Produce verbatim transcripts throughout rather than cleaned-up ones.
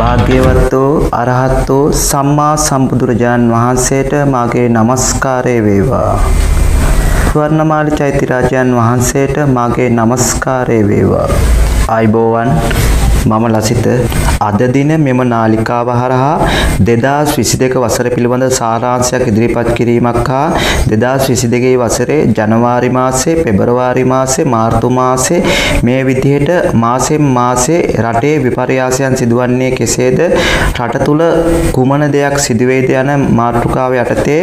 භාග්‍යවත් වූ අරහත් වූ සම්මා සම්බුදුරජාණන් වහන්සේට මාගේ නමස්කාරය වේවා. ස්වර්ණමාලි චෛත්‍යරාජයන් වහන්සේට මාගේ නමස්කාරය වේවා. ආයුබෝවන් මම ලසිත අද දින මෙම නාලිකාව හරහා දෙදාස් විසිදෙක වසර පිළිබඳ සාරාංශයක් ඉදිරිපත් කිරීමක් හා දෙදාස් විසිදෙකේ වසරේ ජනවාරි මාසයේ පෙබරවාරි මාසයේ මාර්තු මාසයේ මේ විදිහට මාසෙන් මාසේ රටේ විපර්යාසයන් සිදුවන්නේ කෙසේද රට තුල කුමන දෙයක් සිදුවේද යන මාතෘකාව යටතේ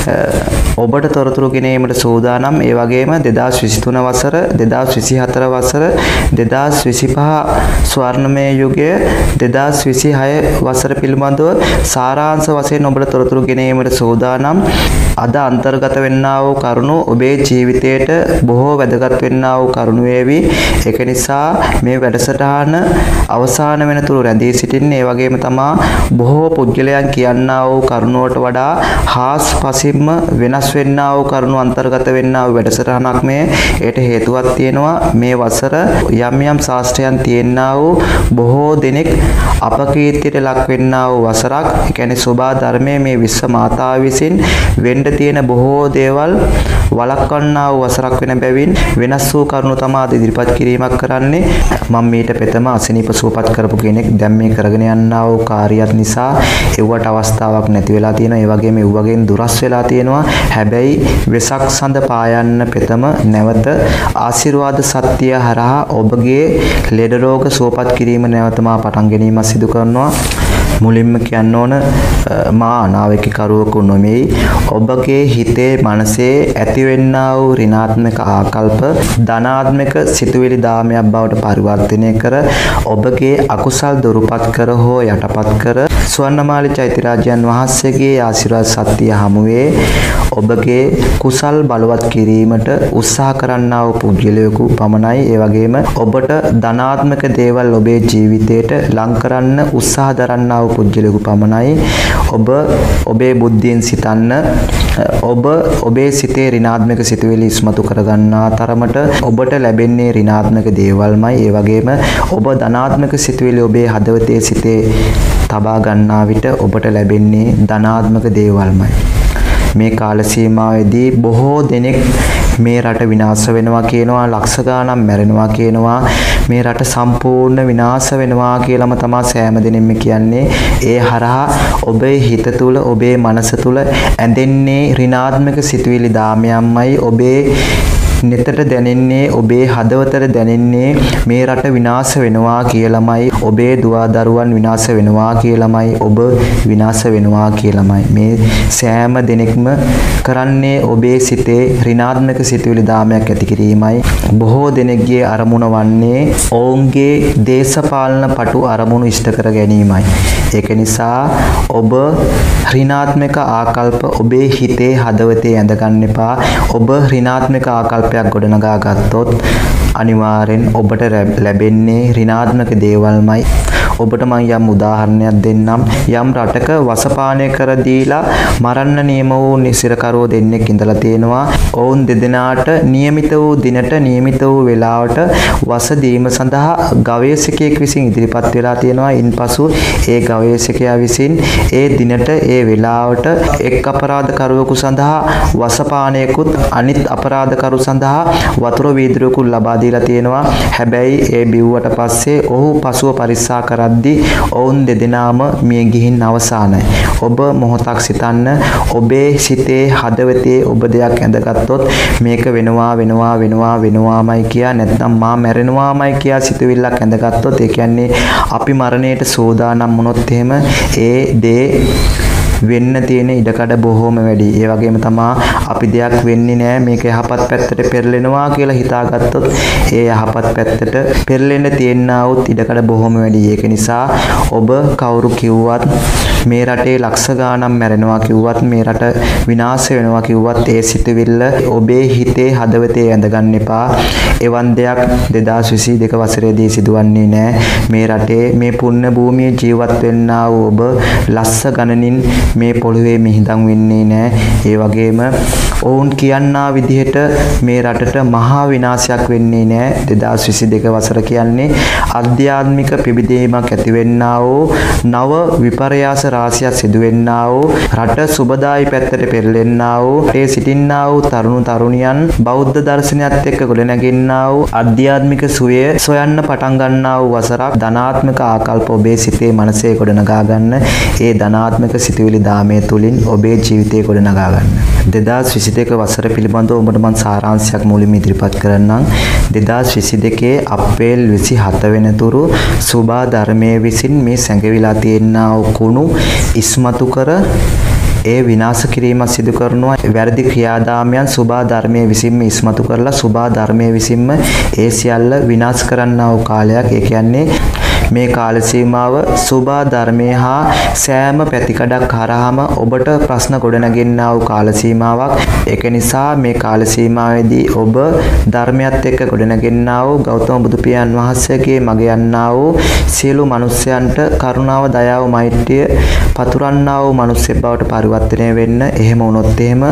ඔබට තොරතුරු ගෙනීමට සූදානම්. ඒ වගේම දෙදාස් විසිතුන වසර දෙදාස් විසිහතර වසර දෙදාස් විසිපහ ස්වර්ණමය යුගය දෙදාස් විසිහය වසර පිළිබඳව සාරාංශ වශයෙන් ඔබට තොරතුරු ගෙනීමට සූදානම්. අද අන්තර්ගත වෙන්නා වූ කරුණු ඔබේ ජීවිතයට බොහෝ වැදගත් වෙන්නා වූ කරුණු වේවි. ඒක නිසා මේ වැඩසටහන අවසාන වෙනතුරු රැඳී සිටින්න. ඒ වගේම තමා බොහෝ පුද්ගලයන් කියන්නා වූ කරුණු වලට වඩා හාස්පසින්ම වෙනස් වෙන්නා වූ කරුණු අන්තර්ගත වෙන්නා වූ වැඩසටහනක් මේ. ඒට හේතුවක් තියෙනවා මේ වසර යම් යම් ශාස්ත්‍රයන් තියෙනා වූ බොහෝ දෙනෙක් අපකීර්තියට ලක් වෙන්නා වූ වසරක්. ඒ කියන්නේ සෝබා ධර්මයේ මේ විශ්ව මාතාව විසින් වෙන්න තියෙන බොහෝ දේවල් වළක්වන්නා වූ වසරක් වෙන බැවින් වෙනස් වූ කරුණු තමයි ඉදිරිපත් කිරීමක් කරන්නේ. මම මීට පෙතම අසනීප සුවපත් කරපු කෙනෙක්. දැන් මේ කරගෙන යන්නා වූ කාර්යයක් නිසා ඒවට අවස්ථාවක් නැති වෙලා තියෙනවා. ඒ වගේම ඒ වගේන් දුරස් වෙලා තියෙනවා. හැබැයි වෙසක් සඳ පායන්න පෙතම නැවත ආශිර්වාද සත්‍ය හරහා ඔබගේ ලෙඩ රෝග සුවපත් කිරීම නැවතම පටන් ගැනීම සිදු කරනවා. මුලින්ම කියන්න ඕන මා අනාවැකිකරුවෙකු නොමෙයි. ඔබගේ හිතේ මනසේ ඇතිවෙන්නා වූ ඍණාත්මක ආකල්ප ධනාත්මක සිතුවිලි දාමයක් බවට පරිවර්තනය කර ඔබගේ අකුසල් දුරුපත් කර හෝ යටපත් කර ස්වර්ණමාලි චෛත්‍යරාජයන් වහන්සේගේ ආශිර්වාද සත්‍ය හමුවේ ඔබගේ කුසල් බලවත් කිරීමට උත්සාහ කරන්නා වූ පුද්ගලයෙකු පමණයි. ඒ වගේම ඔබට ධනාත්මක දේවල් ඔබේ ජීවිතයට ලං කරන්න උත්සාහ දරන්නා වූ පුද්ගලයෙකු පමණයි. ඔබ ඔබේ බුද්ධියෙන් සිතන්න. ඔබ ඔබේ සිතේ ඍණාත්මක සිතුවිලි ඉස්මතු කරගන්නා තරමට ඔබට ලැබෙන්නේ ඍණාත්මක දේවල්මයි. ඒ වගේම ඔබ ධනාත්මක සිතුවිලි ඔබේ හදවතේ සිතේ තබා ගන්නා විට ඔබට ලැබෙන්නේ ධනාත්මක දේවල්මයි. මේ කාල සීමාවේදී බොහෝ දෙනෙක් මේ රට විනාශ වෙනවා කියනවා, ලක්ෂ ගාණක් මැරෙනවා කියනවා, මේ රට සම්පූර්ණ විනාශ වෙනවා කියලාම තමයි සෑම දෙනෙක්ම කියන්නේ. ඒ හරහා ඔබේ හිත තුල ඔබේ මනස තුල ඇඳෙන්නේ ඍණාත්මක සිතුවිලි දාමයන්මයි. ඔබේ නෙතට දැනෙන්නේ ඔබේ හදවතට දැනෙන්නේ මේ රට විනාශ වෙනවා කියලාමයි. ඔබේ දුවා දරුවන් විනාශ වෙනවා කියලාමයි. ඔබ විනාශ වෙනවා කියලාමයි. මේ සෑම දෙනෙක්ම කරන්නේ ඔබේ සිතේ ඍණාත්මක සිතුවිලි දාමයක් ඇති කිරීමයි. බොහෝ දෙනෙක්ගේ අරමුණ වන්නේ ඔවුන්ගේ දේශපාලන පටු අරමුණු ඉෂ්ට කර ගැනීමයි. ඒක නිසා ඔබ ඍණාත්මක ආකල්ප ඔබේ හිතේ හදවතේ ඇඳ ගන්න එපා. ඔබ ඍණාත්මක ආකල්ප ගොඩනගා ගත්තොත් අනිවාර්යෙන් ඔබට ලැබෙන්නේ ඍණාත්මක දේවල්මයි. ඔබට මම යම් උදාහරණයක් දෙන්නම්. යම් රටක වසපානය කර දීලා මරන්න නියම වූ නිසිරකරුවෝ දෙන්නෙක් ඉඳලා තියෙනවා. ඔවුන් දෙදෙනාට નિયમિત වූ දිනට નિયમિત වූ වේලාවට වස දීම සඳහා ගවේෂකයෙක් විසින් ඉදිරිපත් වෙලා තියෙනවා. ඉන්පසු ඒ ගවේෂකයා විසින් ඒ දිනට ඒ වේලාවට එක් අපරාධකරුවෙකු සඳහා වසපානයකුත් අනිත් අපරාධකරු සඳහා වතුර වීදුරුවකුත් ලබා දීලා තියෙනවා. හැබැයි ඒ බිව්වට පස්සේ ඔහු පසුව පරික්ෂා කරද්දී ඔවුන් දෙදෙනාම මිය ගිහින් අවසానයි. ඔබ මොහොතක් සිතන්න. ඔබේ සිතේ හදවතේ ඔබ දෙයක් ඇඳගත්තොත් මේක වෙනවා වෙනවා වෙනවා වෙනවාමයි කියා නැත්නම් මා මැරෙනවාමයි කියා සිතුවිල්ලක් ඇඳගත්තොත් ඒ කියන්නේ අපි මරණයට සූදානම් වුණොත් එහෙම ඒ දේ වෙන්න තියෙන ඉඩකඩ බොහෝම වැඩි. ඒ වගේම තමයි අපි දෙයක් වෙන්නේ නැහැ මේක යහපත් පැත්තට පෙරලෙනවා කියලා හිතාගත්තොත් ඒ යහපත් පැත්තට පෙරලෙන්න තියෙනා වූ ඉඩකඩ බොහෝම වැඩි. ඒක නිසා ඔබ කවුරු කිව්වත් මේ රටේ ලක්ෂ ගාණක් මැරෙනවා කිව්වත් මේ රට විනාශ වෙනවා කිව්වත් ඒ සිතුවිල්ල ඔබේ හිතේ හදවතේ ඇඳගන්න එපා. එවන් දෙයක් දෙදාස් විසි දෙක වසරේදී සිදුවන්නේ නැහැ. මේ රටේ මේ පුණ්‍ය භූමියේ ජීවත් වෙන්නා වූ ඔබ ලස්ස ගණනින් මේ පොළවේ මිහිදන් වෙන්නේ නැහැ. ඒ වගේම ඔවුන් කියනා විදිහට මේ රටට මහා විනාශයක් වෙන්නේ නැහැ. දෙදාස් විසි දෙක වසර කියන්නේ ආධ්‍යාත්මික පිබිදීමක් ඇතිවෙන්නා වූ නව විපර්යාස රාශියක් සිදුවෙන්නා වූ රට සුබදායි පැත්තට පෙරලෙන්නා වූ ඒ සිටින්නා වූ තරුණ තරුණියන් බෞද්ධ දර්ශනයත් එක්ක ගොඩනැගෙන්නා වූ ආධ්‍යාත්මික සුවය සොයන්න පටන් ගන්නා වූ වසරක්. ධනාත්මක ආකල්ප ඔබේ සිතේ මනසේ ගොඩනගා ගන්න. ඒ ධනාත්මක සිතුවිලි දාමයේ තුලින් ඔබේ ජීවිතය ගොඩනගා ගන්න. දෙදාස් විසි දෙක වසර පිළිබඳව ඔබට මම සාරාංශයක් මුලින්ම ඉදිරිපත් කරන්නම්. දෙදාස් විසි දෙකේ අප්‍රේල් විසි හත වෙනතුරු සුභා ධර්මයේ විසින් මේ සැඟවිලා තියෙනා වූ කුණු ඉස්මතු කර ඒ විනාශ කිරීම සිදු කරනවා. වැරදි ක්‍රියාදාමයන් සුභා ධර්මයේ විසින්ම ඉස්මතු කරලා සුභා ධර්මයේ විසින්ම ඒ සියල්ල විනාශ කරන්නා වූ කාලයක්. ඒ කියන්නේ මේ කාල සීමාව සුභා ධර්මයේ හා සෑම පැතිකඩක් හරහාම ඔබට ප්‍රශ්න ගොඩනගෙන්නා වූ කාල සීමාවක්. ඒක නිසා මේ කාල සීමාවේදී ඔබ ධර්මයත් එක්ක ගොඩනගෙන්නා වූ ගෞතම බුදු පියාණන් වහන්සේගේ මග යන්නා වූ සියලු මිනිසයන්ට කරුණාව දයාව මෛත්‍රිය පතුරන්නා වූ මිනිස්සෙක් බවට පරිවර්තනය වෙන්න. එහෙම වුණොත් එහෙම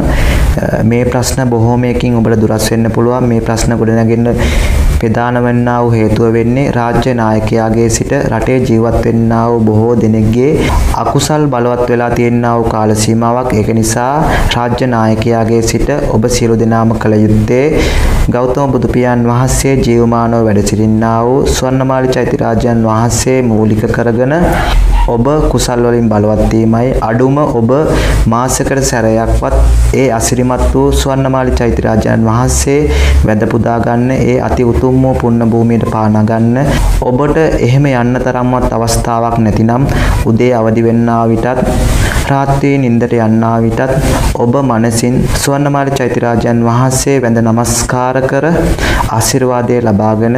මේ ප්‍රශ්න බොහෝමයකින් ඔබට දුරස් වෙන්න පුළුවන්. මේ ප්‍රශ්න ගොඩනගෙන්න ප්‍රධාන වන්නා වූ හේතුව වෙන්නේ රාජ්‍ය නායකයාගේ සිට රටේ ජීවත් වෙන්නා වූ බොහෝ දෙනෙක්ගේ අකුසල් බලවත් වෙලා තියෙනා වූ කාල සීමාවක්. ඒක නිසා රාජ්‍ය නායකයාගේ සිට ඔබ සියලු දෙනාම කළ යුත්තේ ගෞතම බුදු පියාණන් වහන්සේ ජීවමානව වැඩ සිටින්නා වූ ස්වර්ණමාලි චෛත්‍යරාජයන් වහන්සේ මූලික කරගෙන ඔබ කුසල් වලින් බලවත් වීමයි. අඩුම ඔබ මාසයකට සැරයක්වත් ඒ අසිරිමත් වූ ස්වර්ණමාලි චෛත්‍යරාජයන් වහන්සේ වැඳ පුදා ගන්න. ඒ අති උතුම් වූ පුණ්‍ය භූමියට පානා ගන්න. ඔබට එහෙම යන්න තරම්වත් අවස්ථාවක් නැතිනම් උදේ අවදි වෙන්නා විටත් රාත්‍රී නිින්දට යන්නා විටත් ඔබ මනසින් ස්වර්ණමාලි චෛත්‍යරාජයන් වහන්සේ වැඳ නමස්කාර කර ආශිර්වාදය ලබාගෙන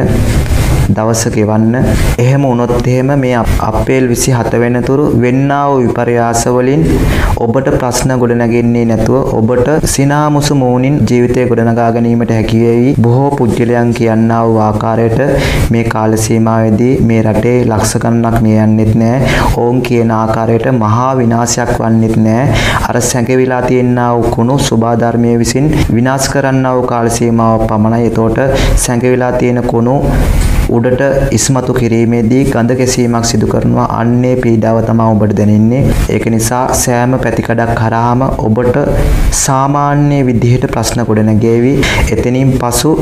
දවස ගෙවන්න. එහෙම වුණොත් එහෙම මේ අප්‍රේල් විසි හත වෙනතුරු වෙන්නා වූ විපර්යාස වලින් ඔබට ප්‍රශ්න ගොඩනගෙන්නේ නැතුව ඔබට සිනාමුසු මූණින් ජීවිතය ගොඩනගා ගැනීමට හැකි වෙයි. බොහෝ පුජ්‍යලයන් කියනා වූ ආකාරයට මේ කාල සීමාවේදී මේ රටේ ලක්ෂ ගණනක් මිය යන්නෙත් නැහැ. ඔවුන් කියන ආකාරයට මහා විනාශයක් වන්නෙත් නැහැ. අර සැඟවිලා තියෙනා වූ කුණු සුභා ධර්මයේ විසින් විනාශ කරන්නා වූ කාල සීමාව පමණයි. එතකොට සැඟවිලා තියෙන කුණු උඩට ඉස්මතු කිරීමේදී ගඳ ගැසීමක් සිදු කරනවා. අන්නේ පීඩාව තමයි ඔබට දැනෙන්නේ. ඒක නිසා සෑම පැතිකඩක් කරාම ඔබට සාමාන්‍ය විදිහට ප්‍රශ්න ගොඩනැගෙවි. එතනින් පසු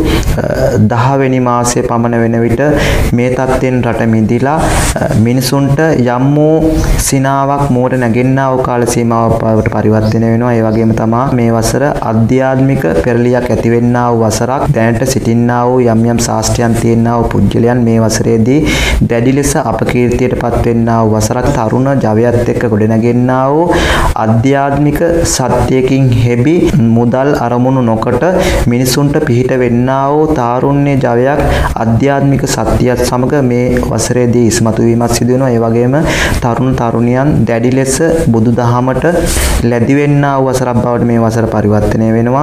දහ වෙනි මාසයේ පමණ වෙන විට මේ තත්ත්වෙන් රට මිදිලා මිනිසුන්ට යම් වූ සිනාවක් මෝඩ නැගෙන්නා වූ කාල සීමාවකට පරිවර්තනය වෙනවා. ඒ වගේම තමයි මේ වසර අධ්‍යාත්මික පෙරලියක් ඇති වෙන්නා වූ වසරක්. දැනට සිටින්නා වූ යම් යම් ශාස්ත්‍රයන් තියෙනා වූ පුජ්‍යලයන් මේ වසරේදී දැඩි ලෙස අපකීර්තියට පත් වෙන්නා වූ වසරක්. තරුණ ජවයත් එක්ක ගොඩනගෙන්නා වූ අධ්‍යාත්මික සත්‍යයකින් හෙබි මුදල් අරමුණු නොකොට මිනිසුන්ට පිහිට වෙන්නා වූ තාරුණ්‍ය ජවයක් අධ්‍යාත්මික සත්‍යයත් සමග මේ වසරේදී ඉස්මතු වීමක් සිදු වෙනවා. ඒ වගේම තරුණ තරුණියන් දැඩි ලෙස බුදුදහමට ලැබි වෙන්නා වූ වසරක් බවට මේ වසර පරිවර්තනය වෙනවා.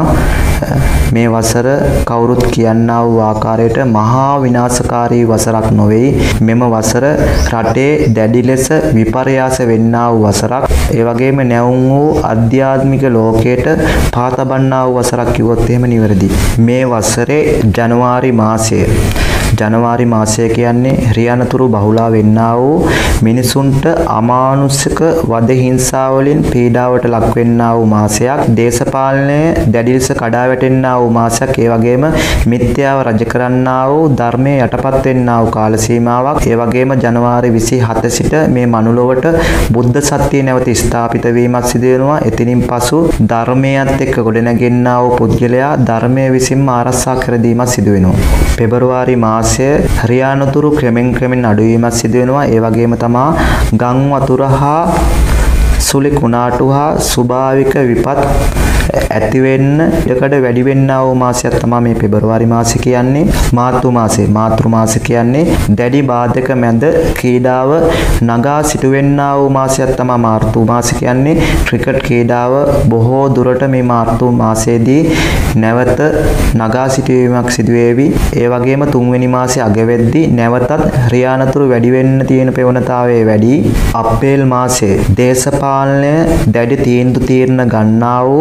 මේ වසර කවුරුත් කියන්නා වූ ආකාරයට මහා විනාශකාරී වසරක් නොවේ. මෙම වසර රටේ දැඩි ලෙස විපර්යාස වෙන්නා වූ වසරක්. ඒ වගේම නැවුම් වූ අධ්‍යාත්මික ලෝකයට පාතබන්නා වූ වසරක් කිව්වොත් එහෙම නිවැරදි. මේ වසරේ ජනවාරි මාසය ජනවාරි මාසය කියන්නේ රියනතුරු බහුලා වෙන්නා වූ මිනිසුන්ට අමානුෂික වද හිංසා වලින් පීඩාවට ලක් වෙන්නා වූ මාසයක්. දේශපාලනය දැඩි ලෙස කඩා වැටෙන්නා වූ මාසයක්. ඒ වගේම මිත්‍යාව රජ කරන්නා වූ ධර්මයේ යටපත් වෙන්නා වූ කාල සීමාවක්. ඒ වගේම ජනවාරි විසි හත සිට මේ මනුලොවට බුද්ධ සත්‍යය නැවත ස්ථාපිත වීමක් සිදු වෙනවා. එතනින් පසු ධර්මයත් එක්ක ගොඩනැගෙන්නා වූ පුද්ගලයා ධර්මයේ විසින්ම ආරක්ෂා කර දීමක් සිදු වෙනවා. පෙබරවාරි මාසය රියානතුරු ක්‍රමෙන් ක්‍රමෙන් අඩු වීමක් සිදු වෙනවා. ඒ වගේම තමයි ගම් වතුර හා සුළි කුණාටු හා ස්වභාවික විපත් ඇති වෙන්න ඉඩකඩ වැඩි වෙන්නා වූ මාසයක් තමයි මේ පෙබරවාරි මාසය කියන්නේ. මාර්තු මාසය මාතෘ මාසය කියන්නේ දැඩි බාධක මැද ක්‍රීඩාව නගා සිටුවෙන්නා වූ මාසයක් තමයි මාර්තු මාසය කියන්නේ. ක්‍රිකට් ක්‍රීඩාව බොහෝ දුරට මේ මාර්තු මාසයේදී නැවත නගා සිටුවීමක් සිදු වේවි. ඒ වගේම තුන්වෙනි මාසයේ අගවැද්දී නැවතත් රියානතුරු වැඩි වෙන්න තියෙන ප්‍රවණතාවය වැඩි. අප්‍රේල් මාසයේ දේශපාලනය දැඩි තීන්දුව తీරන ගන්නා වූ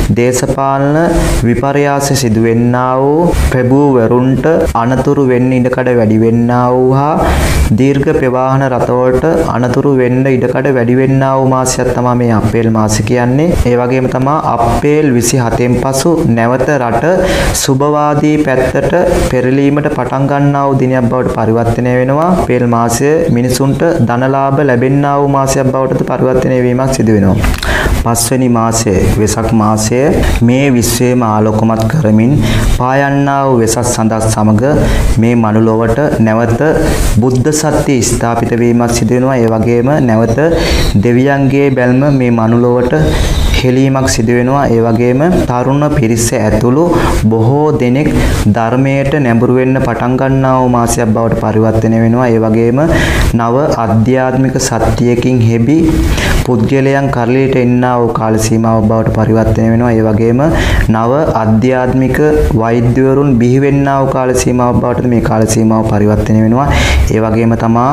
දේශපාලන විපර්යාස සිදු වෙන්නා වූ ප්‍රභූවරුන්ට අනතුරු වෙන්න ඉඩකඩ වැඩි වෙන්නා වූ හා දීර්ඝ ප්‍රවාහන රටවලට අනතුරු වෙන්න ඉඩකඩ වැඩි වෙන්නා වූ මාසයක් තමයි මේ අප්‍රේල් මාසය කියන්නේ. ඒ වගේම තමයි අප්‍රේල් විසිහතෙන් පසු නැවත රට සුබවාදී පැත්තට පෙරලීමට පටන් ගන්නා වූ දිනයක් බවට පරිවර්තනය වෙනවා. අප්‍රේල් මාසය මිනිසුන්ට ධනලාභ ලැබෙන්නා වූ මාසයක් බවට පරිවර්තනය වීමක් සිදු වෙනවා. පස්වෙනි මාසය වෙසක් මාසය මේ විශ්වයේම ආලෝකමත් කරමින් පායන්නා වූ වෙසක් සඳහා සමග මේ මනුලොවට නැවත බුද්ධ සත්‍ය ස්ථාපිත වීමක් සිදු වෙනවා. ඒ වගේම නැවත දෙවියන්ගේ බැල්ම මේ මනුලොවට හෙලීමක් සිදු වෙනවා. ඒ වගේම තරුණ පිරිස ඇතුළු බොහෝ දෙනෙක් ධර්මයට නැඹුරු වෙන්න පටන් ගන්නා වූ මාසයක් බවට පරිවර්තනය වෙනවා. ඒ වගේම නව ආධ්‍යාත්මික සත්‍යයකින් හෙබි පුද්ගලයන් කරලියට එන්නා වූ කාල සීමාවක් බවට පරිවර්තනය වෙනවා. ඒ වගේම නව ආධ්‍යාත්මික වෛද්‍යවරුන් බිහි වෙන්නා වූ කාල සීමාවක් බවට මේ කාල සීමාව පරිවර්තනය වෙනවා. ඒ වගේම තමා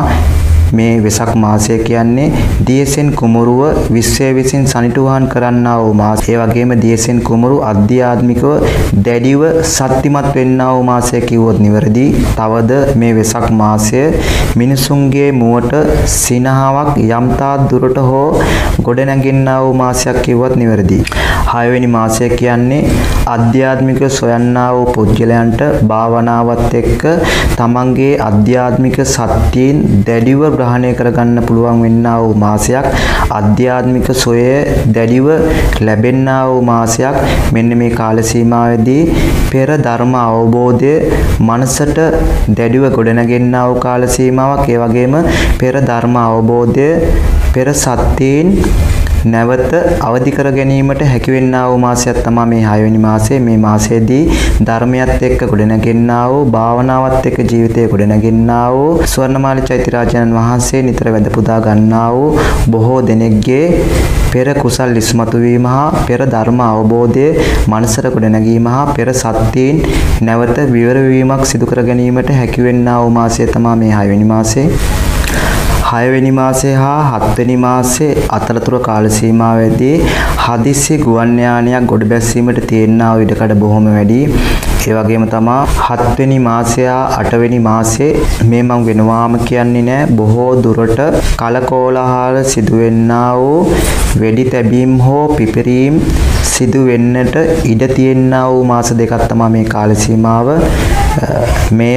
මේ වෙසක් මාසය කියන්නේ දියසෙන් කුමරුව විශ්වය විසින් සනිටුහන් කරන්නා වූ මාසය. ඒ වගේම දියසෙන් කුමරු අධ්‍යාත්මිකව දැඩිව ශක්තිමත් වෙන්නා වූ මාසය කිව්වොත් නිවැරදි. තවද මේ වෙසක් මාසය මිනිසුන්ගේ මුවට සිනහාවක් යම්තා දුරට හෝ ගොඩනැගෙන්නා වූ මාසයක් කිව්වොත් නිවැරදි. හයවෙනි මාසය කියන්නේ අධ්‍යාත්මික සොයන්නා වූ පුද්ගලයන්ට භාවනාවත් එක්ක තමන්ගේ අධ්‍යාත්මික සත්‍යයෙන් දැඩිව ග්‍රහණය කරගන්න පුළුවන් වෙන්නා වූ මාසයක්. අධ්‍යාත්මික සොය දැඩිව ලැබෙන්නා වූ මාසයක්. මෙන්න මේ කාල සීමාවේදී පෙර ධර්ම අවබෝධය මනසට දැඩිව ගොඩනගෙන්නා වූ කාල සීමාවක්. ඒ වගේම පෙර ධර්ම අවබෝධය පෙර සත්‍යයෙන් නැවත අවදි කර ගැනීමට හැකි වෙන්නා වූ මාසයක් තමයි මේ හයවෙනි මාසය. මේ මාසයේදී ධර්මයත් එක්ක ගොඩනගෙන්නා වූ භාවනාවත් එක්ක ජීවිතය ගොඩනගෙන්නා වූ ස්වර්ණමාලි චෛත්‍යරාජයන් වහන්සේ නිතර වැඳ පුදා ගන්නා වූ බොහෝ දෙනෙක්ගේ පෙර කුසල් ඉස්මතු වීම හා පෙර ධර්ම අවබෝධය මනසට ගොඩනැගීම හා පෙර සත්‍යයෙන් නැවත විවර වීමක් සිදු කර ගැනීමට හැකි වෙන්නා වූ මාසය තමයි මේ හයවෙනි මාසය. හයවෙනි මාසය හා හත්වෙනි මාසයේ අතරතුර කාල සීමාවේදී හදිසි ගුවන් යානයක් ගොඩ බැස්සීමට තියෙනා වූ ඉඩකඩ බොහොම වැඩි. ඒ වගේම තමයි හත්වෙනි මාසය අටවෙනි මාසයේ මේ මම වෙනවාම කියන්නේ නෑ බොහෝ දුරට කලකෝලහල සිදු වෙන්නා වූ වෙඩි තැබීම් හෝ පිපිරීම් සිදු වෙන්නට ඉඩ තියෙනා වූ මාස දෙකක් තමයි මේ කාල සීමාව. මෙය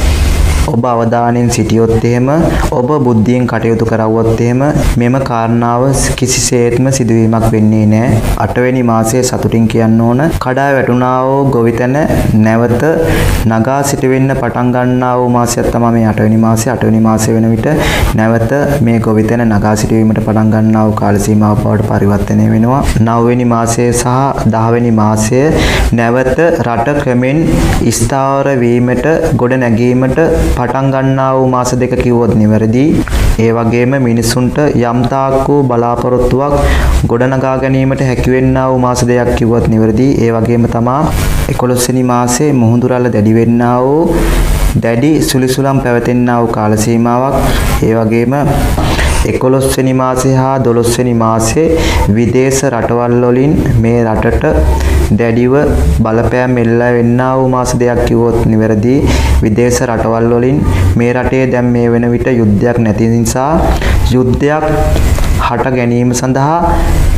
ඔබ අවධානයෙන් සිටියොත් එහෙම ඔබ බුද්ධියෙන් කටයුතු කරවුවොත් එහෙම මෙම කාරණාව කිසිසේත්ම සිදුවීමක් වෙන්නේ නැහැ. අටවෙනි මාසයේ සතුටින් කියන්න ඕන කඩා වැටුණා වූ ගොවිතැන නැවත නගා සිට වෙන්න පටන් ගන්නා වූ මාසයක් තමයි මේ අටවෙනි මාසය. අටවෙනි මාසය වෙන විට නැවත මේ ගොවිතැන නගා සිටීමට පටන් ගන්නා වූ කාල සීමාව බවට පරිවර්තනය වෙනවා. නවවෙනි මාසය සහ දහවෙනි මාසය නැවත රට ක්‍රමෙන් ස්ථාවර වීමට ගොඩ නැගීමට පටන් ගන්නා වූ මාස දෙක කිව්වොත් නිවැරදි. ඒ වගේම මිනිසුන්ට යම් තාක් වූ බලාපොරොත්තුවක් ගොඩනගා ගැනීමට හැකි වෙන්නා වූ මාස දෙකක් කිව්වොත් නිවැරදි. ඒ වගේම තමයි එකොළොස්වෙනි මාසයේ මුහුදුරල්ල දැඩි වෙන්නා වූ දැඩි සුලිසුලම් පැවතෙන්නා වූ කාල සීමාවක්. ඒ වගේම එකොළොස්වෙනි මාසය හා දොළොස්වෙනි මාසයේ විදේශ රටවල් වලින් මේ රටට දැඩිව බලපෑම් එල්ල වෙන්නා වූ මාස දෙකක් කිව්වොත් නිවැරදි. විදේශ රටවල් වලින් මේ රටේ දැන් මේ වෙන විට යුද්ධයක් නැති නිසා යුද්ධයක් හට ගැනීම සඳහා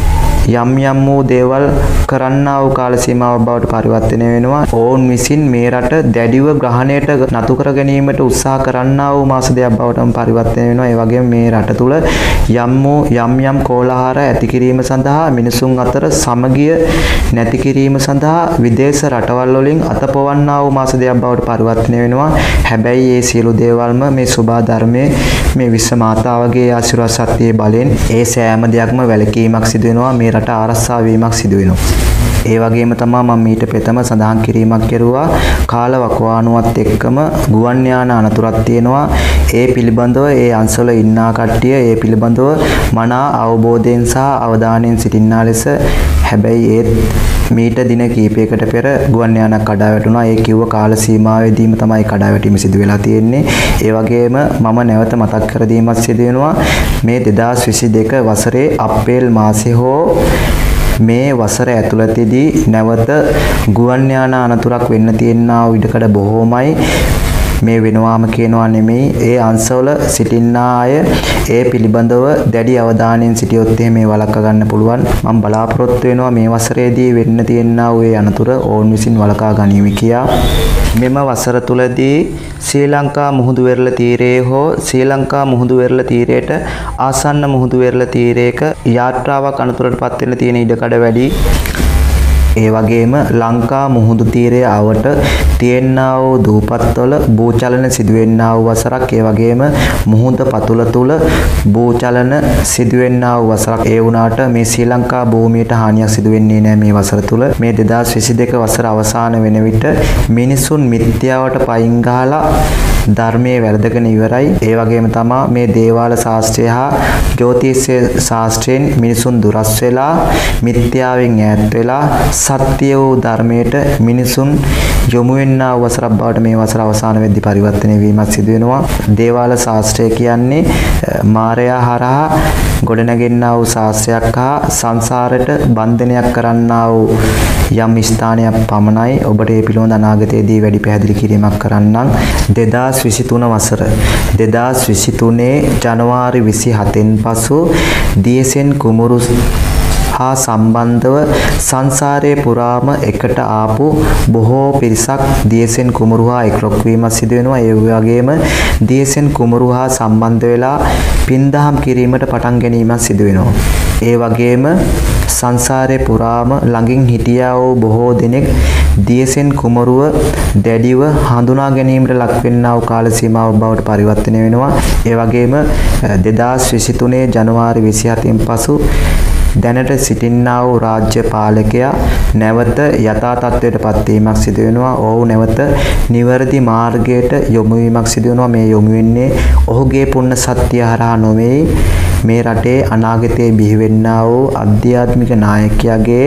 යම් යම් වූ දේවල් කරන්නා වූ කාල සීමාවක් බවට පරිවර්තනය වෙනවා. ඔවුන් විසින් මේ රට දැඩිව ග්‍රහණයට නතු කර ගැනීමට උත්සාහ කරන්නා වූ මාස දෙකක් බවට පරිවර්තනය වෙනවා. ඒ වගේම මේ රට තුල යම් වූ යම් යම් කෝලහාර ඇති කිරීම සඳහා මිනිසුන් අතර සමගිය නැති කිරීම සඳහා විදේශ රටවල් වලින් අතපොවන්නා වූ මාස දෙකක් බවට පරිවර්තනය වෙනවා. හැබැයි මේ සියලු දේවල්ම මේ සුභා ධර්මයේ මේ විශ්ව මාතාවගේ ආශිර්වාද ශක්තියේ බලෙන් ඒ සෑම දෙයක්ම වැළකීමක් සිදු වෙනවා. මේ රට ආරක්ෂා වීමක් සිදු වෙනවා. ඒ වගේම තමයි මම ඊට පෙතම සඳහන් කිරීමක් කරුවා කාල වකවානුවත් එක්කම ගුවන් යාන අනතුරක් තියෙනවා. ඒ පිළිබඳව ඒ අංශවල ඉන්නා කට්ටිය ඒ පිළිබඳව මනා අවබෝධයෙන් සහ අවධානයෙන් සිටින්නා ලෙස හැබැයි ඒත් මීට දින කිහිපයකට පෙර ගුවන් යානක් කඩා වැටුණා. ඒ කිව්ව කාල සීමාවෙදීම තමයි කඩා වැටීම සිදු වෙලා තියෙන්නේ. ඒ වගේම මම නැවත මතක් කර දීමක් සිදු වෙනවා මේ දෙදාස් විසි දෙක වසරේ අප්‍රේල් මාසයේ හෝ මේ වසර ඇතුළතදී නැවත ගුවන් යාන අනතුරක් වෙන්න තියෙනා ඉඩකඩ බොහෝමයි. මේ වෙනවාම කියනවා නෙමෙයි ඒ අංශවල සිටින්නා අය ඒ පිළිබඳව දැඩි අවධානයෙන් සිටියොත් මේ වළක්වා ගන්න පුළුවන්. මම බලාපොරොත්තු වෙනවා මේ වසරේදී වෙන්න තියෙනා ওই අනතුර ඕන් විසින් වළකා ගනිමි කියා. මෙම වසර තුලදී ශ්‍රී ලංකා මුහුදු වෙරළ තීරයේ හෝ ශ්‍රී ලංකා මුහුදු වෙරළ තීරයට ආසන්න මුහුදු වෙරළ තීරයක යාත්‍රාවක් අනතුරටපත් වෙන්න තියෙන ඉඩකඩ වැඩි. ඒ වගේම ලංකා මුහුදු තීරයේ අවට තියෙනා වූ දූපත්වල භූචලන සිදුවෙන්නා වූ වසරක්. ඒ වගේම මුහුද පතුල තුල භූචලන සිදුවෙන්නා වූ වසරක්. ඒ වුණාට මේ ශ්‍රී ලංකා භූමියට හානියක් සිදු වෙන්නේ නැහැ මේ වසර තුල. මේ දෙදාස් විසි දෙක වසර අවසාන වෙන විට මිනිසුන් මිත්‍යාවට පයින් ගහලා ධර්මයේ වැළඳගෙන ඉවරයි. ඒ වගේම තමයි මේ දේවාල ශාස්ත්‍රය හා ජ්‍යොතිෂ ශාස්ත්‍රයෙන් මිනිසුන් දුරස් වෙලා මිත්‍යාවෙන් ඈත් වෙලා සත්‍ය වූ ධර්මයට මිනිසුන් යොමු වෙන්නා වසරක් බවට මේ වසර අවසාන වෙද්දී පරිවර්තනය වීමක් සිදු වෙනවා. දේවාල ශාස්ත්‍රය කියන්නේ මායя හරහා ගොඩනැගෙන්නා වූ ශාස්ත්‍රයක් හා සංසාරයට බන්ධනයක් කරන්නා වූ යම් ස්ථානයක් පමණයි. ඔබට මේ පිළිබඳ අනාගතයේදී වැඩි පැහැදිලි කිරීමක් කරන්නම්. දෙදාස් විසි තුන වසර දෙදාස් විසි තුනේ ජනවාරි විසි හතෙන් පසු දියසෙන් කුමරු හා සම්බන්ධව සංසාරයේ පුරාම එකට ආපු බොහෝ පිරිසක් දියසෙන් කුමරු හා එක්රොක් වීමක් සිදු වෙනවා. ඒ වගේම දියසෙන් කුමරු හා සම්බන්ධ වෙලා පින්දහම් කිරීමට පටන් ගැනීමක් සිදු වෙනවා. ඒ වගේම සංසාරේ පුරාම ළඟින් හිටියා වූ බොහෝ දෙනෙක් දියසෙන් කුමරුව දැඩිව හඳුනා ගැනීමට ලක් වෙන්නා වූ කාල සීමාවක් බවට පරිවර්තනය වෙනවා. ඒ වගේම දෙදාස් විසි තුනේ ජනවාරි විසි හතෙන් පසු දැනට සිටින්නා වූ රාජ්‍ය පාලකයා නැවත යථා තත්ත්වයට පත් වීමක් සිදු වෙනවා. ඔහු නැවත නිවැරදි මාර්ගයට යොමු වීමක් සිදු වෙනවා. මේ යොමු වෙන්නේ ඔහුගේ පුණ්‍ය සත්‍ය හරහා නොවේ. මේ රටේ අනාගතයේ බිහි වෙන්නා වූ අධ්‍යාත්මික නායකයාගේ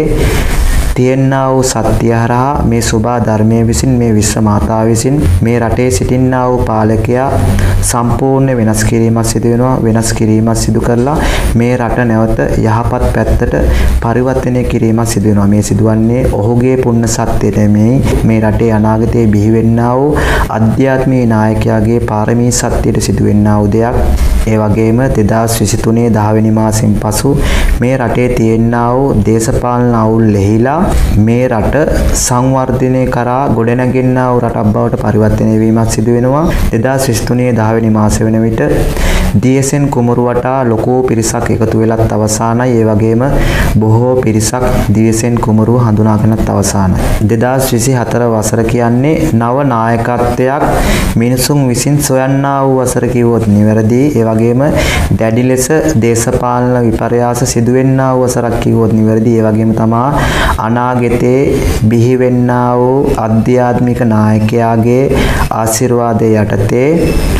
තියෙනා වූ සත්‍ය හරහා මේ සුභා ධර්මයේ විසින් මේ විශ්ව මාතාව විසින් මේ රටේ සිටින්නා වූ පාලකයා සම්පූර්ණ වෙනස් කිරීමක් සිදු වෙනවා. වෙනස් කිරීමක් සිදු කරලා මේ රට නැවත යහපත් පැත්තට පරිවර්තනය කිරීමක් සිදු වෙනවා. මේ සිදුවන්නේ ඔහුගේ පුණ්‍ය සත්‍යයට මේ මේ රටේ අනාගතයේ බිහි වෙන්නා වූ අධ්‍යාත්මික නායකයාගේ පාරමී සත්‍යයට සිදු වෙන්නා වූ දෙයක්. ඒ වගේම දෙදාස් විසි තුනේ දහ වෙනි මාසෙන් පසු මේ රටේ තියෙනා වූ දේශපාලන අවුල් ලෙහිලා මේ රට සංවර්ධනය කරා ගොඩනැගෙන්නා වූ රටක් බවට පරිවර්තනය වීමක් සිදු වෙනවා. දෙදාස් විසි තුනේ දහ වෙනි මාසෙ වෙන විට දියසෙන් කුමරු වටා ලොකු පිරිසක් එකතු වෙලත් අවසానයි. ඒ වගේම බොහෝ පිරිසක් දියසෙන් කුමරු හඳුනාගෙනත් අවසానයි. දෙදාස් විසි හතර වසර කියන්නේ නව නායකත්වයක් මිනිසුන් විසින් සොයන්නා වූ වසර කිව්වොත් නිවැරදි. ඒ වගේම දැඩි ලෙස දේශපාලන විපර්යාස සිදුවෙන්නා වූ වසරක් කිව්වොත් නිවැරදි. ඒ වගේම තමා අනාගතයේ බිහි වෙන්නා වූ අධ්‍යාත්මික නායකයාගේ ආශිර්වාදය යටතේ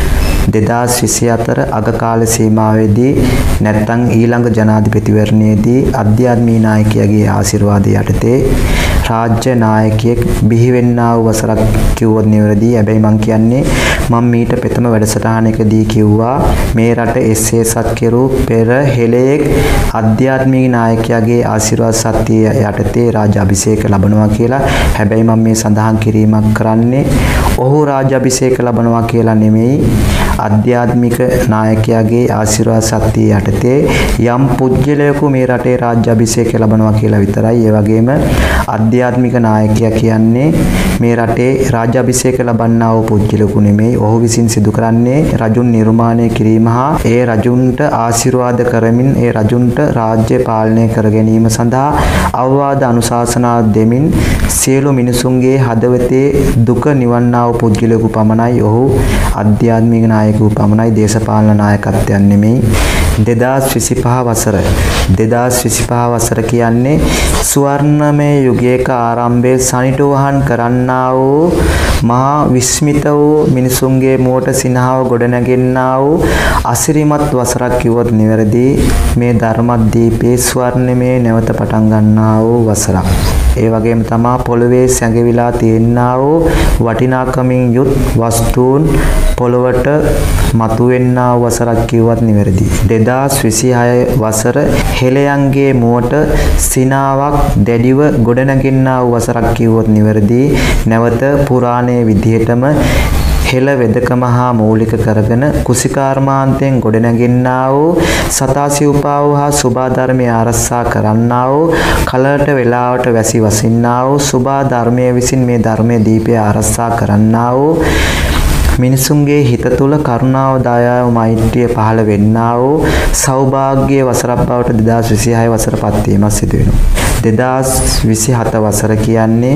දෙදාස් විසි හතර අග කාල සීමාවේදී නැත්නම් ඊළඟ ජනාධිපතිවරණයේදී අධ්‍යාත්මික නායකයාගේ ආශිර්වාදය යටතේ රාජ්‍ය නායකයෙක් බිහි වෙන්නා වූ වසරක් කිව්වොත් නිවැරදි. හැබැයි මම කියන්නේ මම මීට පෙතම වැඩසටහනකදී කිව්වා මේ රට එස්සේ සත් කෙරු පෙර හෙළයෙක් අධ්‍යාත්මික නායකයාගේ ආශිර්වාද සත්‍ය යටතේ රාජ අභිෂේක ලබනවා කියලා. හැබැයි මම මේ සඳහන් කිරීමක් කරන්නේ ඔහු රාජ අභිෂේක ලබනවා කියලා නෙමෙයි. අධ්‍යාත්මික නායකයාගේ ආශිර්වාද ශක්තිය යටතේ යම් පුජ්‍යලයක මේ රටේ රාජ්‍ය අභිෂේක ලැබනවා කියලා විතරයි. ඒ වගේම අධ්‍යාත්මික නායකයා කියන්නේ මේ රටේ රාජ්‍ය අභිෂේක ලබන්නා වූ පුජ්‍යලකු නෙමෙයි. ඔහු විසින් සිදු කරන්නේ රජුන් නිර්මාණය කිරීම හා ඒ රජුන්ට ආශිර්වාද කරමින් ඒ රජුන්ට රාජ්‍ය පාලනය කර ගැනීම සඳහා අවවාද අනුශාසනා දෙමින් සියලු මිනිසුන්ගේ හදවතේ දුක නිවන්නා වූ පුජ්‍යලකු පමණයි. ඔහු අධ්‍යාත්මික නායකයෙකු පමණයි. දේශපාලන නායකත්වයක් නෙමෙයි. දෙදාස් විසිපහ වසර දෙදාස් විසිපහ වසර කියන්නේ ස්වර්ණමය යුගයක ආරම්භයේ සනිටුවහන් කරන්නා වූ මහා විස්මිත වූ මිනිසුන්ගේ මෝට සිනහව ගොඩනැගෙන්නා වූ අසිරිමත් වසරක් කිව්වොත් නිවැරදි. මේ ධර්මදීපේ ස්වර්ණමය නැවත පටන් ගන්නා වූ වසරක්. ඒ වගේම තමා පොළවේ සැඟවිලා තියෙනා වූ වටිනාකමින් යුත් වස්තුන් පොළවට මතුවෙන්නා වූ වසරක් කිව්වත් නිවැරදි. දෙදාස් විසිහය වසර හෙළයන්ගේ මුවට සිනාවක් දැඩිව ගොඩනැගෙන්නා වූ වසරක් කිව්වොත් නිවැරදි. නැවත පුරාණයේ විදිහටම හෙළ වෙදකම හා මූලික කරගෙන කුසිකාර්මාන්තයෙන් ගොඩනැගෙන්නා වූ සතාසිව්පාව හා සුභා ධර්මයේ ආරක්ෂා කරන්නා වූ කලට වේලාවට වැසි වසින්නා වූ සුභා ධර්මයේ විසින් මේ ධර්මයේ දීපය ආරක්ෂා කරන්නා වූ මිනිසුන්ගේ හිත තුළ කරුණාව දයාව මෛත්‍රිය පහළ වෙන්නා වූ සෞභාග්‍ය වසරක් බවට දෙදාස් විසිහය වසර පත් වීමක් සිදු වෙනවා. දෙදාස් විසිහත වසර කියන්නේ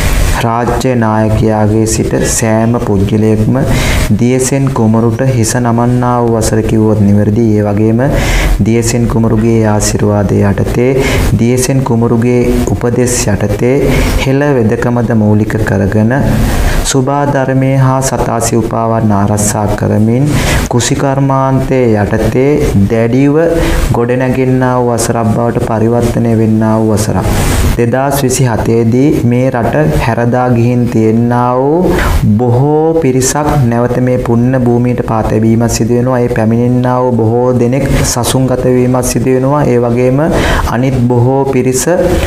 රාජ්‍ය නායකයාගේ සිට සෑම පුද්ගලයෙක්ම දියසෙන් කුමරුට හිස නමන්නා වූ වසර කිව්වොත් නිවැරදි. ඒ වගේම දියසෙන් කුමරුගේ ආශිර්වාදය යටතේ දියසෙන් කුමරුගේ උපදෙස් යටතේ හෙළ වෙදකමද මූලික කරගෙන සුභා ධර්මයේ හා සතාසිව්පාවන් ආරක්ෂා කරමින් කුසිකර්මාන්තයේ යටතේ දැඩිව ගොඩනැගෙන්නා වූ වසරක් බවට පරිවර්තනය වෙන්නා වූ වසරක්. දෙදාස් විසිහතේ දී මේ රට හැරදා ගිහින් තියෙනා වූ බොහෝ පිරිසක් නැවත මේ පුණ්‍ය භූමියට පා තැබීමක් සිදු වෙනවා. ඒ පැමිණෙන්නා වූ බොහෝ දෙනෙක් සසුන්ගත වීමක් සිදු වෙනවා. ඒ වගේම අනිත් බොහෝ පිරිස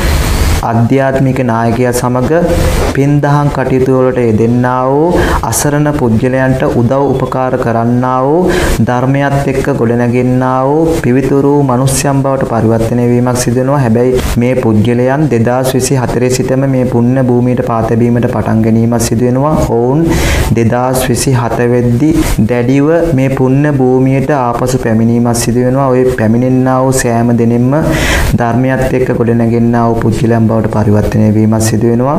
අධ්‍යාත්මික නායකයා සමග පින්දහම් කටයුතු වලට යෙදෙන්නා වූ අසරණ පුජ්‍යලයන්ට උදව් උපකාර කරන්නා වූ ධර්මයත් එක්ක ගොඩනැගෙන්නා වූ පිවිතුරු මිනිස්යන් බවට පරිවර්තනය වීමක් සිදු වෙනවා. හැබැයි මේ පුජ්‍යලයන් දෙදාස් විසිහතරේ සිටම මේ පුණ්‍ය භූමියට පා තැබීමට පටන් ගැනීමක් සිදු වෙනවා. ඔවුන් දෙදාස් විසිහත වෙද්දී දැඩිව මේ පුණ්‍ය භූමියට ආපසු පැමිණීමක් සිදු වෙනවා. ඔය පැමිණෙන්නා වූ සෑම දෙනෙක්ම ධර්මයත් එක්ක ගොඩනැගෙන්නා වූ පුජ්‍යලයන් බවට පරිවර්තනය වීමක් සිදු වෙනවා.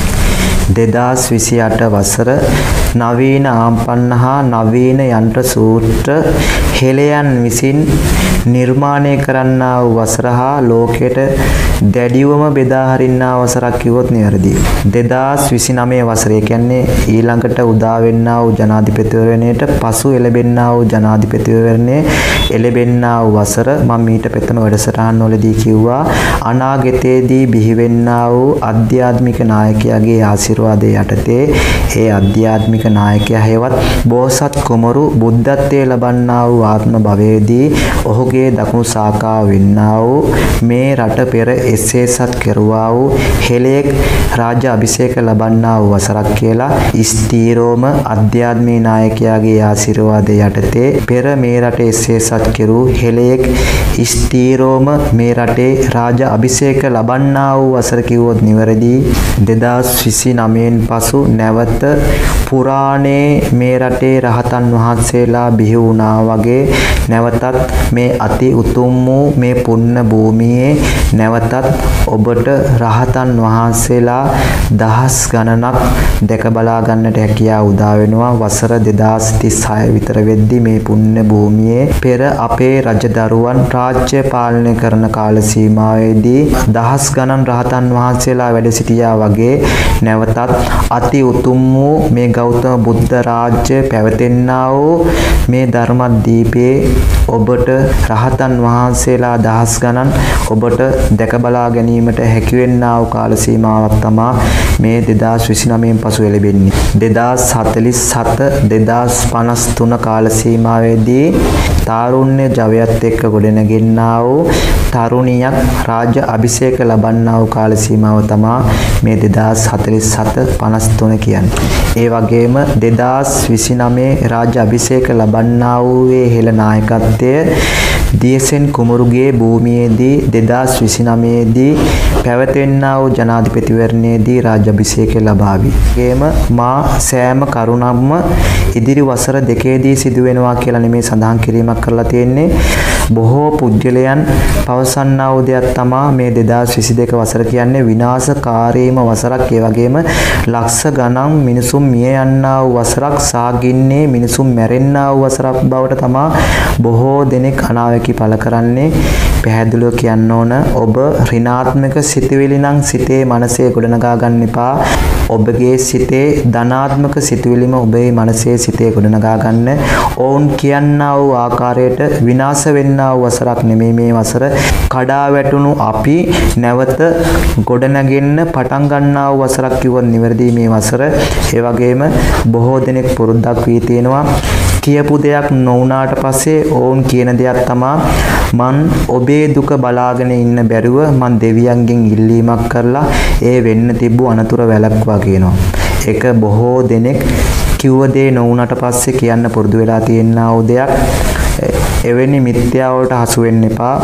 දෙදාස් විසිඅට වසර නවීන ආම්පන්න හා නවීන යන්ත්‍ර සූත්‍ර හෙළයන් විසින් නිර්මාණය කරන්නා වූ වසර හා ලෝකයට දැඩිවම බෙදා හරින්නා වසරක් කිව්වොත් නිවැරදි. දෙදාස් විසිනවය වසරේ කියන්නේ ඊළඟට උදා වෙන්නා වූ ජනාධිපතිවරණයට පසු එළඹෙන්නා වූ ජනාධිපතිවරණයේ එළඹෙන්නා වූ වසර. මම ඊට පෙරම වැඩසටහන් වලදී කිව්වා අනාගතයේදී බිහිවෙන්නා වූ අධ්‍යාත්මික නායකයාගේ ආශිර්වාදය යටතේ ඒ අධ්‍යාත්මික නායකයා හේවත් බෝසත් කුමරු බුද්ධත්වයේ ලබන්නා වූ ආත්ම භවයේදී ඔහුගේ දකුණු ශාඛාව වෙන්නා වූ මේ රට පෙර එසේසත් කෙරුවා වූ හෙළයෙක් රාජ්‍ය අභිෂේක ලබන්නා වූ වසරක් කියලා ස්ථීරෝම අධ්‍යාත්මික නායකයාගේ ආශිර්වාදය යටතේ පෙර මේ රටේ එසේසත් කෙරූ හෙළයෙක් ස්ථීරෝම මේ රටේ රාජ්‍ය අභිෂේක ලබන්නා වූ වසර කිව්වොත් නිවැරදි. දෙදාස් විසිනවයෙන් පසු නැවත පුරාණේ මේ රටේ රහතන් වහන්සේලා බිහි වුණා වගේ නැවතත් මේ අති උතුම් වූ මේ පුණ්‍ය භූමියේ නැවතත් ඔබට රහතන් වහන්සේලා දහස් ගණනක් දැක බලා ගන්නට හැකියාව උදා වෙනවා. වසර දෙදාස් තිස්හය විතර වෙද්දී මේ පුණ්‍ය භූමියේ පෙර අපේ රජදරුවන් රාජ්‍ය පාලනය කරන කාල සීමාවේදී දහස් ගණන් රහතන් වහන්සේලා වැඩ සිටියා වගේ නැවතත් අති උතුම් වූ මේ ගෞතම බුද්ධ රාජ්‍ය පැවතෙන්නා වූ මේ ධර්මදීපේ ඔබට රහතන් වහන්සේලා දහස් ගණන් ඔබට දැක බලා ගැනීමට හැකි වෙන්නා වූ කාල සීමාවක් තමයි මේ දෙදාස් විසිනවයෙන් පසු එළඹෙන්නේ. දෙදාස් හතළිස් හත දෙදාස් පනස් තුන කාල සීමාවේදී තාරුණ්‍ය ජවයත් එක්ක ගොඩනැගෙන්නා වූ තරුණියක් රාජ්‍ය අභිෂේක ලබන්නා වූ කාල සීමාව තමයි මේ දෙදාස් හතළිස් පනහත පනස් තුන කියන්නේ. ඒ වගේම දෙදාස් විසිනවය රාජ්‍ය අභිෂේක ලබන්නා වූ හෙළ නායකත්වය දියසෙන් කුමරුගේ භූමියේදී දෙදාස් විසිනවය දී පැවැත්වෙන්නා වූ ජනාධිපතිවරණයේදී රාජ්‍ය අභිෂේකය ලබාවි. ඒගේම මා සෑම කරුණක්ම ඉදිරි වසර දෙකේදී සිදු වෙනවා කියලා නෙමේ සඳහන් කිරීමක් කරලා තියෙන්නේ. බොහෝ පුද්ගලයන් පවසන්නා වූ දෙයක් තමා මේ දෙදාස් විසිදෙක වසර කියන්නේ විනාශකාරීම වසරක්. ඒ වගේම ලක්ෂ ගණන් මිනිසුන් මිය යන්නා වූ වසරක්, සාගින්නේ මිනිසුන් මැරෙන්නා වූ වසරක් බවට තමා බොහෝ දෙනෙක් අනාවැකි පළ කරන්නේ. පැහැදිලිව කියන්න ඕන, ඔබ ඍණාත්මක සිතුවිලි නම් සිතේ මනසේ ගොඩනගා ගන්න එපා. ඔබගේ සිතේ ධනාත්මක සිතුවිලිම ඔබේ මනසේ සිතේ ගොඩනගා ගන්න. ඔවුන් කියන්නා වූ ආකාරයට විනාශ වෙන්නා වූ වසරක් නෙමෙයි මේ වසර. කඩා වැටුණු අපි නැවත ගොඩනගෙන්න පටන් ගන්නා වූ වසරක් කිව්වොත් නිවැරදි මේ වසර. ඒ වගේම බොහෝ දෙනෙක් පුරුද්දක් වී තියෙනවා, කියපු දෙයක් නොවුනාට පස්සේ ඔවුන් කියන දෙයක් තමා මන් ඔබේ දුක බලාගෙන ඉන්න බැරුව මන් දෙවියන්ගෙන් ඉල්ලීමක් කරලා ඒ වෙන්න තිබ්බු අනතුර වැළක්වා කියනවා. ඒක බොහෝ දෙනෙක් කිව්ව දේ නොවුනට පස්සේ කියන්න පුරුදු වෙලා තියෙනා වූ දෙයක්. එවැනි මිත්‍යාවලට හසු වෙන්න එපා.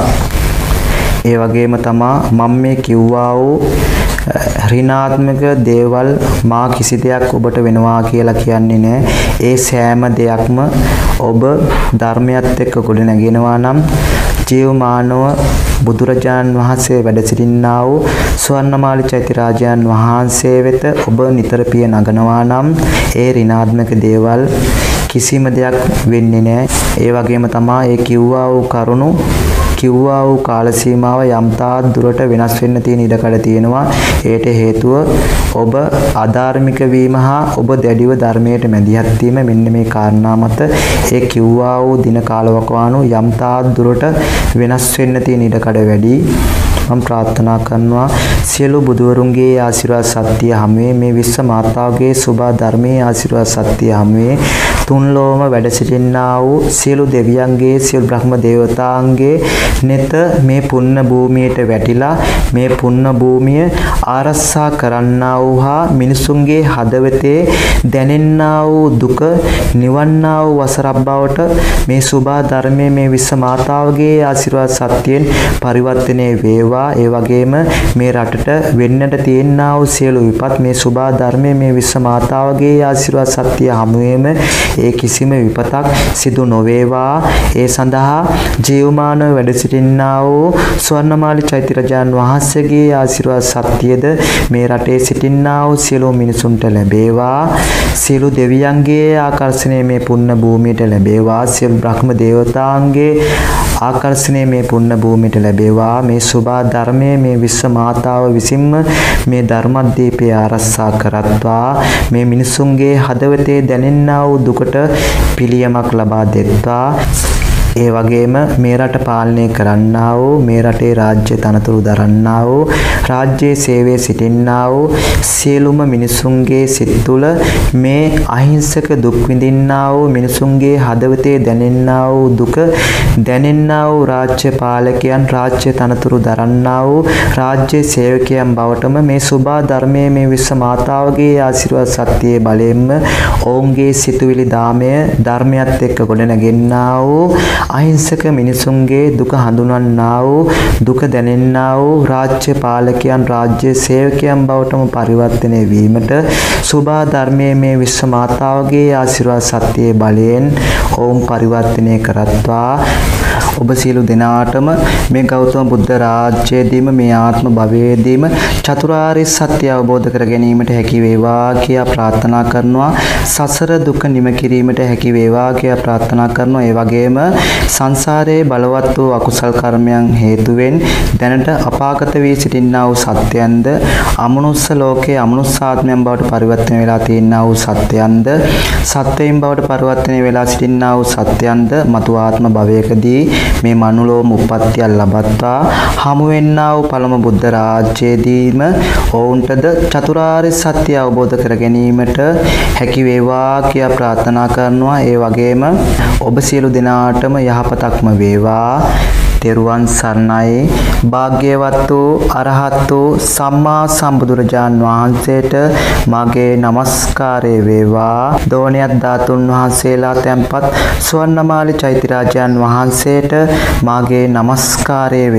ඒ වගේම තමා මම මේ කිව්වා වූ ඍණාත්මක දේවල් මා කිසි දෙයක් ඔබට වෙනවා කියලා කියන්නේ නැහැ. ඒ සෑම දෙයක්ම ඔබ ධර්මයත් එක්ක ගොඩ නැගෙනවා නම් ජීවමානව බුදුරජාණන් වහන්සේ වැඩ සිටින්නා වූ ස්වර්ණමාලි චෛත්‍යරාජයන් වහන්සේ වෙත ඔබ නිතර පිය නගනවා නම් ඒ ඍණාත්මක දේවල් කිසිම දෙයක් වෙන්නේ නැහැ. ඒ වගේම තමයි ඒ කිව්වා වූ කරුණු කිව්වා වූ කාල සීමාව යම් තාක් දුරට වෙනස් වෙන්න තියෙන ඉඩකඩ තියෙනවා. ඒට හේතුව ඔබ අධාර්මික වීම හා ඔබ දැඩිව ධර්මයට මැදිහත් වීම. මෙන්න මේ කාරණා මත ඒ කිව්වා වූ දින කාලවකවානු යම් තාක් දුරට වෙනස් වෙන්න තියෙන ඉඩකඩ වැඩි. මම ප්‍රාර්ථනා කරනවා සියලු බුදුවරුන්ගේ ආශිර්වාද සත්‍ය හැමේ මේ විශ්ව මාතාවගේ සුභ ධර්මයේ ආශිර්වාද සත්‍ය හැමේ තුන් ලෝම වැඩ සිටින්නා වූ සියලු දෙවියන්ගේ සියලු බ්‍රහ්ම දේවතාන්ගේ නෙත මේ පුන්න භූමියට වැටිලා මේ පුන්න භූමිය ආරක්ෂා කරන්නා වූ හා මිනිසුන්ගේ හදවතේ දැනෙන්නා වූ දුක නිවන්නා වූ වසරක් බවට මේ සුභ ධර්මයේ මේ විශ්ව මාතාවගේ ආශිර්වාද සත්‍යයෙන් පරිවර්තනය වේවා. ඒ වගේම මේ රටට වෙන්නට තියෙනා වූ සියලු විපත් මේ සුභ ධර්මයේ මේ විශ්ව මාතාවගේ ආශිර්වාද සත්‍ය හමුවේම ඒ කිසිම විපතක් සිදු නොවේවා. ඒ සඳහා ජීවමානව වැඩ සිටින්නා වූ ස්වර්ණමාලි චෛත්‍යරාජයන් වහන්සේගේ ආශිර්වාද සත්‍යද මේ රටේ සිටින්නා වූ සියලු මිනිසුන්ට ලැබේවා. සියලු දෙවියන්ගේ ආකර්ෂණය මේ පුන්න භූමියට ලැබේවා. සියලු බ්‍රහ්ම දේවතාන්ගේ ආකර්ෂණය මේ පුන්න භූමියට ලැබේවා. මේ සුභ ධර්මයේ මේ විශ්ව මාතාව විසින්ම මේ ධර්මදීපය ආරක්ෂා කරත්වා. මේ මිනිසුන්ගේ හදවතේ දැනෙන්නා වූ දුකට පිළියමක් ලබා දෙත්වා. ඒ වගේම මේ රට පාලනය කරන්නා වූ මේ රටේ රාජ්‍ය තනතුරු දරන්නා වූ රාජ්‍යයේ සේවයේ සිටින්නා වූ සියලුම මිනිසුන්ගේ සිත් තුළ මේ අහිංසක දුක් විඳින්නා වූ මිනිසුන්ගේ හදවතේ දැනෙන්නා වූ දුක දැනෙන්නා වූ රාජ්‍ය පාලකයන් රාජ්‍ය තනතුරු දරන්නා වූ රාජ්‍ය සේවකයන් බවටම මේ සුභ ධර්මයේ මේ විශ්ව මාතාවගේ ආශිර්වාද සත්‍යයේ බලයෙන්ම ඔවුන්ගේ සිතුවිලි දාමය ධර්මයත් එක්ක ගොඩනගෙන්නා වූ අහිංසක මිනිසුන්ගේ දුක හඳුනන්නා වූ දුක දැනෙන්නා වූ රාජ්‍ය පාලකයන් රාජ්‍ය සේවකයන් බවටම පරිවර්තනය වීමට සුභ ධර්මයේ මේ විශ්ව මාතාවගේ ආශිර්වාද සත්‍යයේ බලයෙන් ඔවුන් පරිවර්තනය කරත්වා. ඔබ සියලු දෙනාටම මේ ගෞතම බුද්ධ රාජ්‍යයේදීම මේ ආත්ම භවයේදීම චතුරාර්ය සත්‍ය අවබෝධ කර ගැනීමට හැකි වේවා කියා ප්‍රාර්ථනා කරනවා. සසර දුක නිම කිරීමට හැකි වේවා කියා ප්‍රාර්ථනා කරනවා. ඒ වගේම සංසාරයේ බලවත් වූ අකුසල් කර්මයන් හේතුවෙන් දැනට අපාගත වී සිටින්නා වූ සත්‍යයන්ද අමනුස්ස ලෝකයේ අමනුස්සාත්මයන් බවට පරිවර්තනය වෙලා තියෙනා වූ සත්‍යයන්ද සත්වයින් බවට පරිවර්තනය වෙලා සිටින්නා වූ සත්‍යයන්ද මතු ආත්ම භවයකදී මේ මනුලෝම උප්පත්තිය ලබත්වා හමු වෙන්නා වූ පළමු බුද්ධ රාජ්‍යයේදීම ඔවුන්ටද චතුරාර්ය සත්‍ය අවබෝධ කර ගැනීමට හැකි වේවා කියා ප්‍රාර්ථනා කරනවා. ඒ වගේම ඔබ සියලු දෙනාටම යහපතක්ම වේවා. තෙරුවන් සරණයි. භාග්‍යවත් වූ අරහත් වූ සම්මා සම්බුදුරජාන් වහන්සේට මාගේ නමස්කාරය වේවා. දෝණියක් ධාතුන් වහන්සේලා තැන්පත් ස්වර්ණමාලි චෛත්‍ය රාජයන් වහන්සේට මාගේ නමස්කාරය